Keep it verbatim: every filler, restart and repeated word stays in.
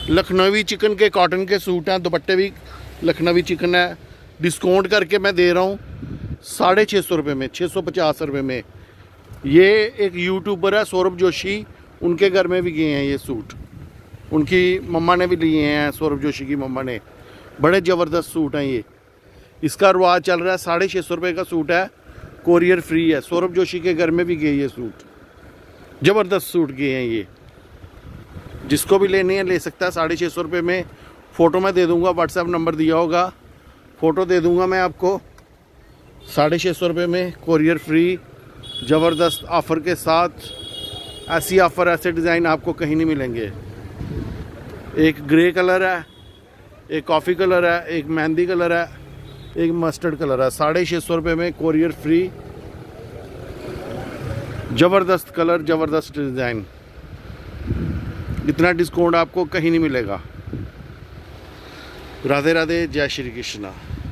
लखनवी चिकन के कॉटन के सूट हैं, दुपट्टे भी लखनवी चिकन है। डिस्काउंट करके मैं दे रहा हूँ साढ़े छः सौ रुपये में, छः सौ पचास रुपये में। ये एक यूट्यूबर है सौरभ जोशी, उनके घर में भी गए हैं ये सूट, उनकी मम्मा ने भी लिए हैं, सौरभ जोशी की मम्मा ने। बड़े ज़बरदस्त सूट हैं ये। इसका रिवाज चल रहा है, साढ़े छः सौ रुपये का सूट है, कोरियर फ्री है। सौरभ जोशी के घर में भी गए ये सूट, ज़बरदस्त सूट गए हैं ये। जिसको भी लेने हैं ले सकता है साढ़े छः सौ रुपये में। फ़ोटो मैं दे दूँगा, व्हाट्सएप नंबर दिया होगा, फ़ोटो दे दूँगा मैं आपको। साढ़े छः सौ रुपये में कोरियर फ्री, ज़बरदस्त ऑफ़र के साथ। ऐसी ऑफ़र, ऐसे डिज़ाइन आपको कहीं नहीं मिलेंगे। एक ग्रे कलर है, एक कॉफ़ी कलर है, एक मेहंदी कलर है, एक मस्टर्ड कलर है। साढ़े छः सौ रुपये में कोरियर फ्री, ज़बरदस्त कलर, ज़बरदस्त डिज़ाइन। इतना डिस्काउंट आपको कहीं नहीं मिलेगा। राधे राधे, जय श्री कृष्णा।